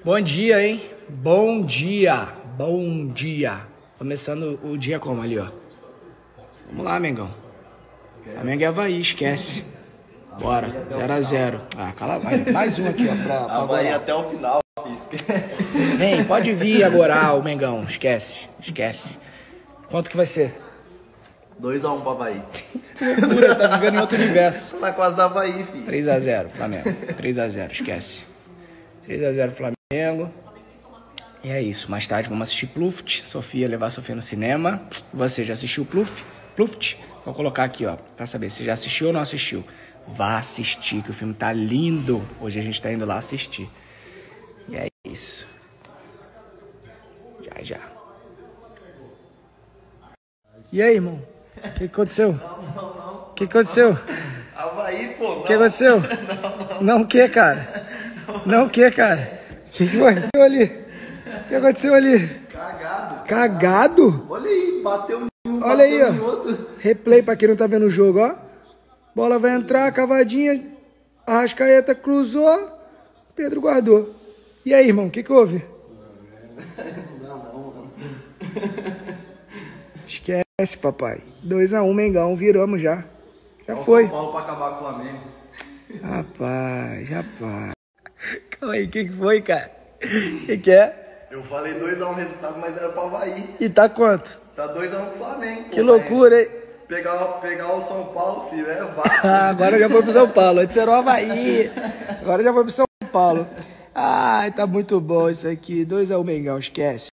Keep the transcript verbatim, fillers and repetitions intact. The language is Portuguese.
Bom dia, hein? Bom dia, bom dia. Começando o dia como ali, ó. Vamos lá, Mengão. Flamengo é Avaí, esquece. Bora, zero a zero. Ah, cala, vai. Mais um aqui, ó, pra, pra Avaí até o final, esquece. Vem, pode vir agora o Mengão, esquece, esquece. Quanto que vai ser? dois a um pro Avaí. Loucura, tá vivendo em outro universo. Tá quase da Avaí, filho. três a zero, Flamengo. três a zero, esquece. três a zero, Flamengo. E é isso. Mais tarde vamos assistir Pluft. Sofia, levar a Sofia no cinema. Você já assistiu Pluft? Pluft? Vou colocar aqui, ó, pra saber se já assistiu ou não assistiu. Vá assistir, que o filme tá lindo. Hoje a gente tá indo lá assistir. E é isso. Já, já. E aí, irmão? O que aconteceu? Não, não, não. O que aconteceu? Avaí, pô, não. O que aconteceu? Não, não. Não o que, cara? Não o que, cara? O que foi ali? O que aconteceu ali? Cagado. Cagado? Olha aí, bateu em um, Olha aí, bateu ó. em outro. Replay pra quem não tá vendo o jogo, ó. Bola vai entrar, cavadinha. Arrascaeta cruzou. Pedro guardou. E aí, irmão, o que que houve? Não, não, mano. Esquece, papai. dois a um, Mengão. Viramos já. Já Olha o foi. São Paulo pra acabar com o Flamengo. Rapaz, rapaz. Calma aí, o que que foi, cara? O que que é? Eu falei dois a um resultado, mas era pro Avaí. E tá quanto? Tá dois a um pro Flamengo, pô. Que loucura, hein? Pegar, pegar o São Paulo, filho, é vaca. Ah, agora já foi pro São Paulo. Antes era o Avaí. Agora já foi pro São Paulo. Ai, tá muito bom isso aqui. dois a um, Mengão, esquece.